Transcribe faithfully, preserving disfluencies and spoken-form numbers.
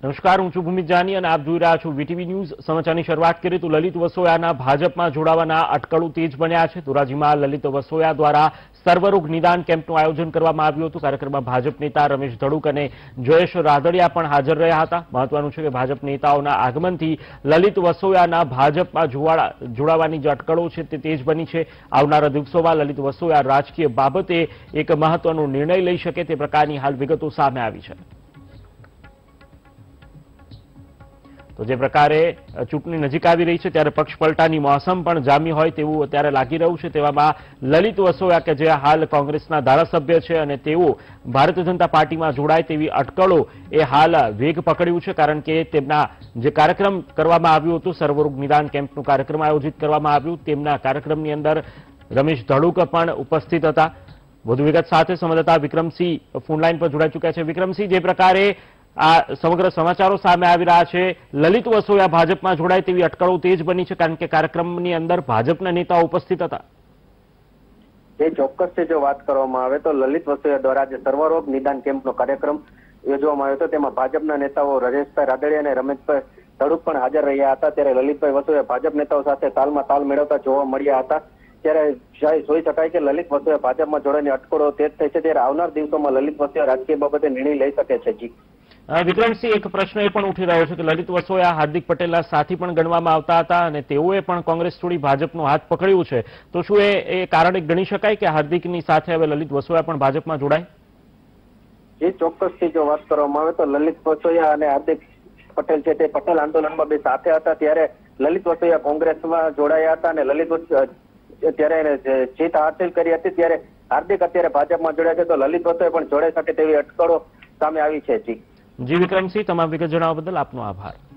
નમસ્કાર, હું છું ભૂમિત જાની અને આપ જોઈ રહ્યા છો વીટીવી ન્યૂઝ। સમાચારની શરૂઆત કરીએ તો લલિત વસોયાના ભાજપમાં જોડાવાના અટકળો તેજ બન્યા છે। ધોરાજીમાં લલિત વસોયા દ્વારા સર્વરોગ નિદાન કેમ્પનું આયોજન કરવામાં આવ્યું હતું। કાર્યક્રમમાં ભાજપ નેતા રમેશ ધડુક અને જયેશ રાદડિયા પણ હાજર રહ્યા હતા। મહત્વનું છે કે ભાજપ નેતાઓના આગમનથી લલિત વસોયાના ભાજપમાં જોડાવાની જે અટકળો છે તે તેજ બની છે। આવનારા દિવસોમાં લલિત વસોયા રાજકીય બાબતે એક મહત્વનો નિર્ણય લઈ શકે તે પ્રકારની હાલ વિગતો સામે આવી છે। તો જે પ્રકારે ચૂંટણી નજીક આવી રહી છે ત્યારે પક્ષ પલટાની મોસમ પણ જામી હોય તેવું અત્યારે લાગી રહ્યું છે। તેવામાં લલિત વસોયા કે જે હાલ કોંગ્રેસના ધારાસભ્ય છે અને તેઓ ભારતીય જનતા પાર્ટીમાં જોડાય તેવી અટકળો એ હાલ વેગ પકડ્યું છે, કારણ કે તેમના જે કાર્યક્રમ કરવામાં આવ્યો હતો, સર્વરોગ નિદાન કેમ્પનું કાર્યક્રમ આયોજિત કરવામાં આવ્યું, તેમના કાર્યક્રમની અંદર રમેશ ધડુક પણ ઉપસ્થિત હતા। વધુ વિગત સાથે સંવાદદાતા વિક્રમસિંહ ફોનલાઈન પર જોડાઈ ચૂક્યા છે। વિક્રમસિંહ, જે પ્રકારે આ સમગ્ર સમાચારો સામે આવી રહ્યા છે, લલિત વસોયા ભાજપમાં જોડાય તેવી અટકળો તેજ બની છે, કારણ કે કાર્યક્રમની અંદર ભાજપના નેતાઓ ઉપસ્થિત હતા। એ ચોક્કસથી જો વાત કરવામાં આવે તો લલિત વસોયા દ્વારા જે સર્વરોગ નિદાન કેમ્પનો કાર્યક્રમ યોજવામાં આવ્યો હતો તેમાં ભાજપના નેતાઓ રાજેશભાઈ રાદડિયા અને રમેશભાઈ ધડુક પણ હાજર રહ્યા હતા। ત્યારે લલિતભાઈ વસોયા ભાજપ નેતાઓ સાથે તાલમાં તાલ મેળવતા જોવા મળ્યા હતા। ત્યારે જોઈ શકાય કે લલિત વસોયા ભાજપમાં જોડાવાની અટકળો તેજ થઈ છે। ત્યારે આવનાર દિવસોમાં લલિત વસોયા રાજકીય બાબતે નિર્ણય લઈ શકે છે। જી વિક્રમસિંહ, એક પ્રશ્ન એ પણ ઉઠી રહ્યો છે કે લલિત વસોયા હાર્દિક પટેલના સાથી પણ ગણવામાં આવતા હતા અને તેઓએ પણ કોંગ્રેસ છોડી ભાજપનો હાથ પકડ્યું છે, તો શું એ કારણ ગણી શકાય કે હાર્દિકની સાથે હવે લલિત વસોયા પણ ભાજપમાં જોડાય? એ ચોક્કસથી જો વાત કરવામાં આવે તો લલિત વસોયા અને હાર્દિક પટેલ છે તે પટેલ આંદોલનમાં બે સાથે હતા। ત્યારે લલિત વસોયા કોંગ્રેસમાં જોડાયા હતા અને લલિત ત્યારે જીત હાંસિલ કરી હતી। ત્યારે હાર્દિક અત્યારે ભાજપમાં જોડાયા છે, તો લલિત વસોયા પણ જોડાઈ શકે તેવી અટકળો સામે આવી છે। જી જી વિક્રમસિંહ, તમામ વિગત જણાવવા બદલ આપનો આભાર।